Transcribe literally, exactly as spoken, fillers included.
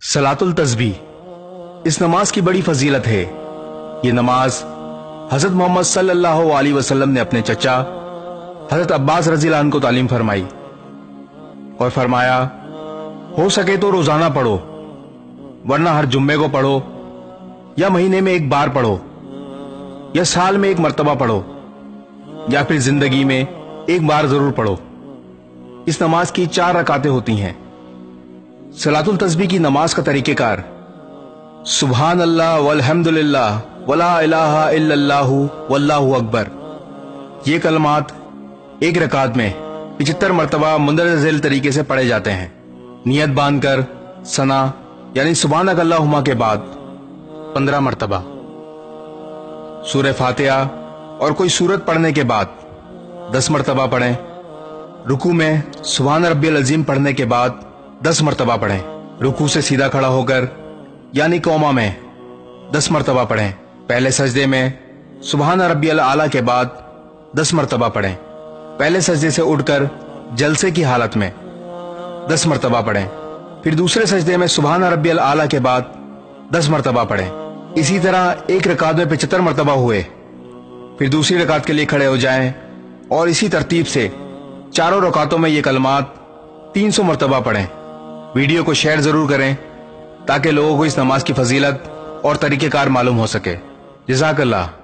सलातुल तस्बीह इस नमाज की बड़ी फजीलत है। ये नमाज हजरत मोहम्मद सल्लल्लाहु अलैहि वसल्लम ने अपने चचा हजरत अब्बास रज़ी अल्लाह अन्हु को तालीम फरमाई और फरमाया, हो सके तो रोजाना पढ़ो, वरना हर जुम्मे को पढ़ो, या महीने में एक बार पढ़ो, या साल में एक मर्तबा पढ़ो, या फिर जिंदगी में एक बार जरूर पढ़ो। इस नमाज की चार रकातें होती हैं। सलातुल तस्बीह की नमाज का तरीकेकार सुभान अल्लाह वल्हम्दुलिल्लाह वला इलाहा इल्लल्लाहु वल्लाहु अकबर। ये कलमात एक रकात में पिचहत्तर मरतबा मुंदरज झेल तरीके से पढ़े जाते हैं। नियत बांधकर सना यानी सुभानक अल्लाहुम्मा के बाद पंद्रह मरतबा, सूरह फातिहा और कोई सूरत पढ़ने के बाद दस मरतबा पढ़ें। रुकू में सुभान रब्बियल अजीम पढ़ने के बाद दस मरतबा पढ़ें। रुकू से सीधा खड़ा होकर यानी कौमा में दस मरतबा पढ़ें। पहले सजदे में सुभान रब्बियल आला के बाद दस मरतबा पढ़ें। पहले सजदे से उठकर जलसे की हालत में दस मरतबा पढ़ें। फिर दूसरे सजदे में सुभान रब्बियल आला के बाद दस मरतबा पढ़ें। इसी तरह एक रकात में पचहत्तर मरतबा हुए। फिर दूसरी रकात के लिए खड़े हो जाएं और इसी तरतीब से चारों रकातों में ये कलमात तीन सौ मरतबा पढ़ें। वीडियो को शेयर जरूर करें ताकि लोगों को इस नमाज की फजीलत और तरीक़ेकार मालूम हो सके। जज़ाकल्लाह।